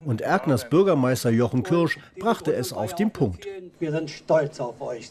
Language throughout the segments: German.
Und Erkners Bürgermeister Jochen Kirsch brachte es auf den Punkt. Wir sind stolz auf euch.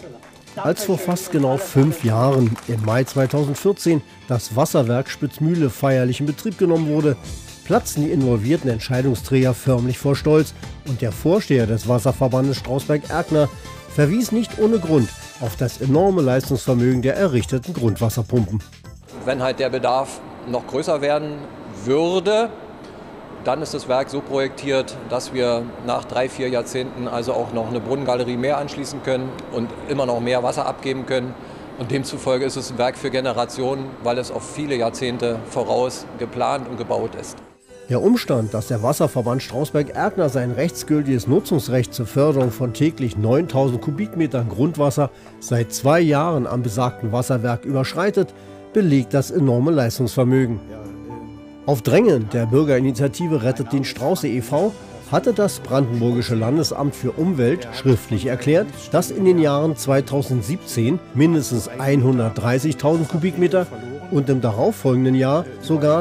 Als vor fast genau 5 Jahren, im Mai 2014, das Wasserwerk Spitzmühle feierlich in Betrieb genommen wurde, platzten die involvierten Entscheidungsträger förmlich vor Stolz und der Vorsteher des Wasserverbandes Strausberg-Erkner verwies nicht ohne Grund auf das enorme Leistungsvermögen der errichteten Grundwasserpumpen. Wenn halt der Bedarf noch größer werden würde, dann ist das Werk so projektiert, dass wir nach 3, 4 Jahrzehnten also auch noch eine Brunnengalerie mehr anschließen können und immer noch mehr Wasser abgeben können. Und demzufolge ist es ein Werk für Generationen, weil es auf viele Jahrzehnte voraus geplant und gebaut ist. Der Umstand, dass der Wasserverband Strausberg-Erkner sein rechtsgültiges Nutzungsrecht zur Förderung von täglich 9000 Kubikmetern Grundwasser seit 2 Jahren am besagten Wasserwerk überschreitet, belegt das enorme Leistungsvermögen. Auf Drängen der Bürgerinitiative Rettet den Strauße e.V. hatte das Brandenburgische Landesamt für Umwelt schriftlich erklärt, dass in den Jahren 2017 mindestens 130.000 Kubikmeter und im darauffolgenden Jahr sogar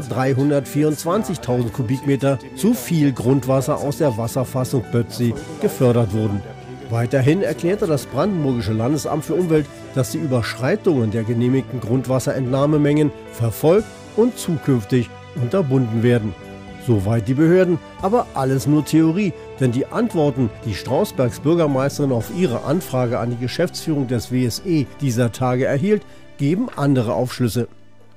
324.000 Kubikmeter zu viel Grundwasser aus der Wasserfassung Bötzi gefördert wurden. Weiterhin erklärte das Brandenburgische Landesamt für Umwelt, dass die Überschreitungen der genehmigten Grundwasserentnahmemengen verfolgt und zukünftig unterbunden werden. Soweit die Behörden, aber alles nur Theorie, denn die Antworten, die Strausbergs Bürgermeisterin auf ihre Anfrage an die Geschäftsführung des WSE dieser Tage erhielt, geben andere Aufschlüsse.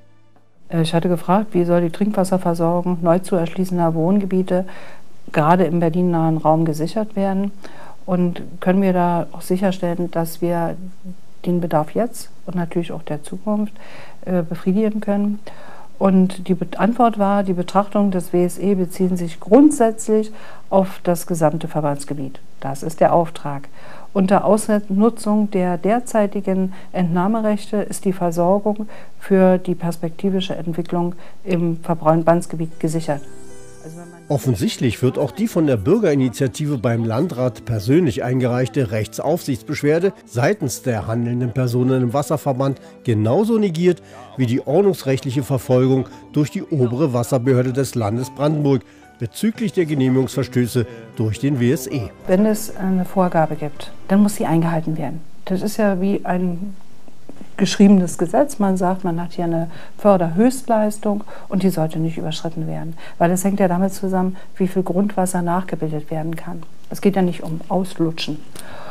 Ich hatte gefragt, wie soll die Trinkwasserversorgung neu zu erschließender Wohngebiete gerade im berlinnahen Raum gesichert werden und können wir da auch sicherstellen, dass wir den Bedarf jetzt und natürlich auch der Zukunft befriedigen können. Und die Antwort war, die Betrachtung des WSE beziehen sich grundsätzlich auf das gesamte Verbandsgebiet. Das ist der Auftrag. Unter Ausnutzung der derzeitigen Entnahmerechte ist die Versorgung für die perspektivische Entwicklung im Verbandsgebiet gesichert. Offensichtlich wird auch die von der Bürgerinitiative beim Landrat persönlich eingereichte Rechtsaufsichtsbeschwerde seitens der handelnden Personen im Wasserverband genauso negiert wie die ordnungsrechtliche Verfolgung durch die obere Wasserbehörde des Landes Brandenburg bezüglich der Genehmigungsverstöße durch den WSE. Wenn es eine Vorgabe gibt, dann muss sie eingehalten werden. Das ist ja wie ein geschriebenes Gesetz. Man sagt, man hat hier eine Förderhöchstleistung und die sollte nicht überschritten werden. Weil es hängt ja damit zusammen, wie viel Grundwasser nachgebildet werden kann. Es geht ja nicht um Auslutschen.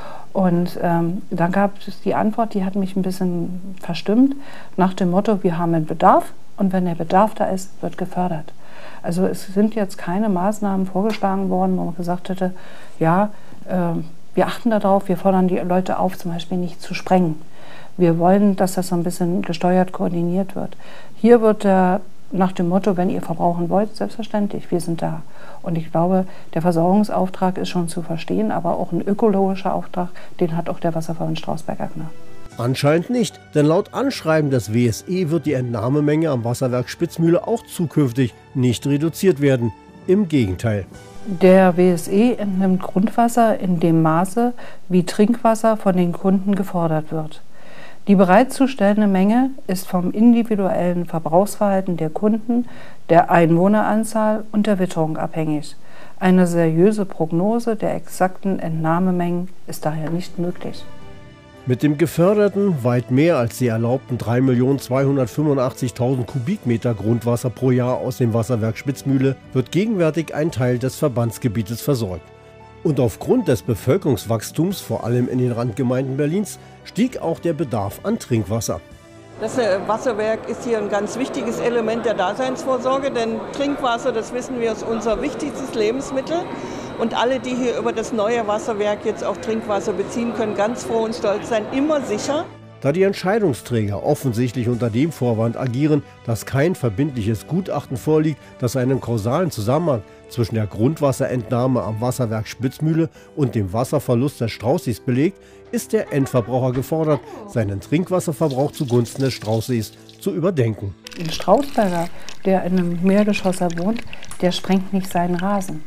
Und dann gab es die Antwort, die hat mich ein bisschen verstimmt, nach dem Motto, wir haben einen Bedarf und wenn der Bedarf da ist, wird gefördert. Also es sind jetzt keine Maßnahmen vorgeschlagen worden, wo man gesagt hätte, ja, wir achten darauf, wir fordern die Leute auf, zum Beispiel nicht zu sprengen. Wir wollen, dass das so ein bisschen gesteuert, koordiniert wird. Hier wird nach dem Motto, wenn ihr verbrauchen wollt, selbstverständlich, wir sind da. Und ich glaube, der Versorgungsauftrag ist schon zu verstehen, aber auch ein ökologischer Auftrag, den hat auch der Wasserverband Strausberg-Erkner. Anscheinend nicht, denn laut Anschreiben des WSE wird die Entnahmemenge am Wasserwerk Spitzmühle auch zukünftig nicht reduziert werden. Im Gegenteil. Der WSE entnimmt Grundwasser in dem Maße, wie Trinkwasser von den Kunden gefordert wird. Die bereitzustellende Menge ist vom individuellen Verbrauchsverhalten der Kunden, der Einwohneranzahl und der Witterung abhängig. Eine seriöse Prognose der exakten Entnahmemengen ist daher nicht möglich. Mit dem geförderten, weit mehr als die erlaubten 3.285.000 Kubikmeter Grundwasser pro Jahr aus dem Wasserwerk Spitzmühle wird gegenwärtig ein Teil des Verbandsgebietes versorgt. Und aufgrund des Bevölkerungswachstums, vor allem in den Randgemeinden Berlins, stieg auch der Bedarf an Trinkwasser. Das Wasserwerk ist hier ein ganz wichtiges Element der Daseinsvorsorge, denn Trinkwasser, das wissen wir, ist unser wichtigstes Lebensmittel. Und alle, die hier über das neue Wasserwerk jetzt auch Trinkwasser beziehen können, ganz froh und stolz sein, immer sicher. Da die Entscheidungsträger offensichtlich unter dem Vorwand agieren, dass kein verbindliches Gutachten vorliegt, das einen kausalen Zusammenhang zwischen der Grundwasserentnahme am Wasserwerk Spitzmühle und dem Wasserverlust des Straußsees belegt, ist der Endverbraucher gefordert, seinen Trinkwasserverbrauch zugunsten des Straußsees zu überdenken. Ein Strausberger, der in einem Meergeschosser wohnt, der sprengt nicht seinen Rasen.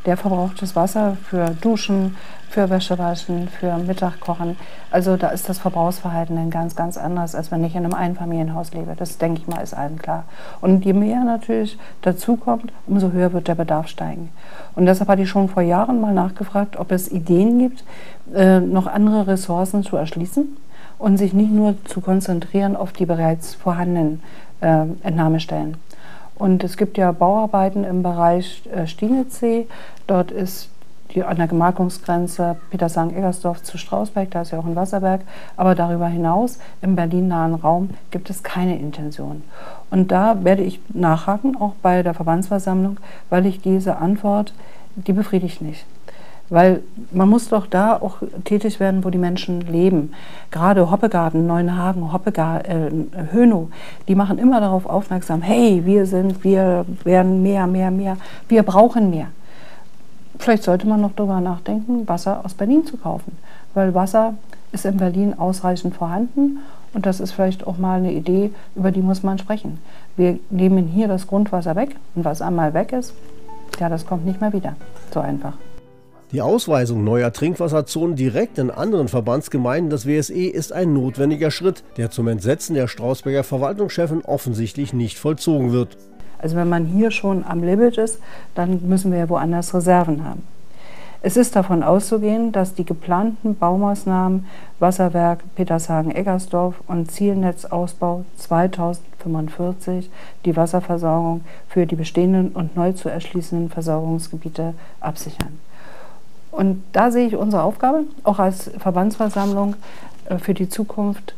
der verbraucht das Wasser für Duschen, für Wäschewaschen, für Mittagkochen. Also da ist das Verbrauchsverhalten ein ganz, ganz anderes, als wenn ich in einem Einfamilienhaus lebe. Das, denke ich mal, ist allen klar. Und je mehr natürlich dazu kommt, umso höher wird der Bedarf steigen. Und deshalb hatte ich schon vor Jahren mal nachgefragt, ob es Ideen gibt, noch andere Ressourcen zu erschließen und sich nicht nur zu konzentrieren auf die bereits vorhandenen Entnahmestellen. Und es gibt ja Bauarbeiten im Bereich Stienitzsee. Dort ist an der Gemarkungsgrenze Petershagen-Eggersdorf zu Strausberg, da ist ja auch ein Wasserwerk, aber darüber hinaus im Berlin-nahen Raum gibt es keine Intention. Und da werde ich nachhaken, auch bei der Verbandsversammlung, weil ich diese Antwort, die befriedigt nicht. Weil man muss doch da auch tätig werden, wo die Menschen leben. Gerade Hoppegarten, Neuenhagen, Hönow, die machen immer darauf aufmerksam, hey, wir werden mehr, wir brauchen mehr. Vielleicht sollte man noch darüber nachdenken, Wasser aus Berlin zu kaufen, weil Wasser ist in Berlin ausreichend vorhanden und das ist vielleicht auch mal eine Idee, über die muss man sprechen. Wir nehmen hier das Grundwasser weg und was einmal weg ist, ja, das kommt nicht mehr wieder. So einfach. Die Ausweisung neuer Trinkwasserzonen direkt in anderen Verbandsgemeinden des WSE ist ein notwendiger Schritt, der zum Entsetzen der Strausberger Verwaltungschefin offensichtlich nicht vollzogen wird. Also wenn man hier schon am Limit ist, dann müssen wir ja woanders Reserven haben. Es ist davon auszugehen, dass die geplanten Baumaßnahmen Wasserwerk Petershagen-Eggersdorf und Zielnetzausbau 2045 die Wasserversorgung für die bestehenden und neu zu erschließenden Versorgungsgebiete absichern. Und da sehe ich unsere Aufgabe, auch als Verbandsversammlung für die Zukunft,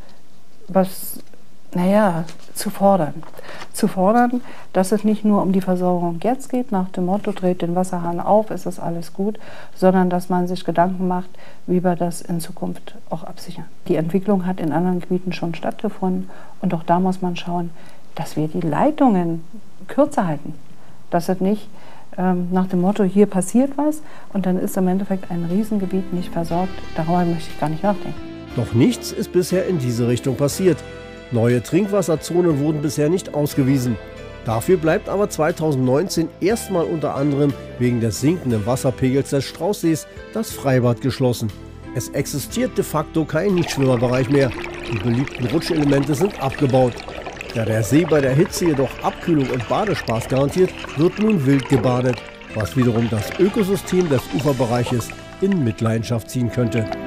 zu fordern. Zu fordern, dass es nicht nur um die Versorgung jetzt geht, nach dem Motto, dreht den Wasserhahn auf, ist das alles gut, sondern dass man sich Gedanken macht, wie wir das in Zukunft auch absichern. Die Entwicklung hat in anderen Gebieten schon stattgefunden und auch da muss man schauen, dass wir die Leitungen kürzer halten. Dass es nicht nach dem Motto, hier passiert was und dann ist im Endeffekt ein Riesengebiet nicht versorgt. Darüber möchte ich gar nicht nachdenken. Doch nichts ist bisher in diese Richtung passiert. Neue Trinkwasserzonen wurden bisher nicht ausgewiesen. Dafür bleibt aber 2019 erstmal unter anderem wegen des sinkenden Wasserpegels des Straußsees das Freibad geschlossen. Es existiert de facto kein Nichtschwimmerbereich mehr. Die beliebten Rutschelemente sind abgebaut. Da der See bei der Hitze jedoch Abkühlung und Badespaß garantiert, wird nun wild gebadet, was wiederum das Ökosystem des Uferbereiches in Mitleidenschaft ziehen könnte.